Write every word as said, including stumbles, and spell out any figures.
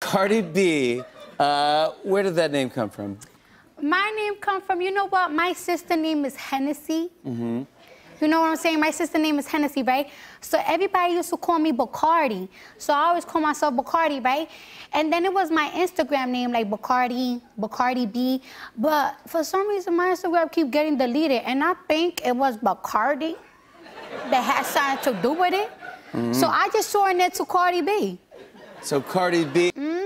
Cardi B, uh, where did that name come from? My name come from, you know what? My sister name is Hennessy. Mm-hmm. You know what I'm saying? My sister name is Hennessy, right? So everybody used to call me Bacardi. So I always call myself Bacardi, right? And then it was my Instagram name, like Bacardi, Bacardi B. But for some reason, my Instagram keep getting deleted. And I think it was Bacardi that had something to do with it. Mm-hmm. So I just shortened it to Cardi B. So Cardi B. Mm-hmm.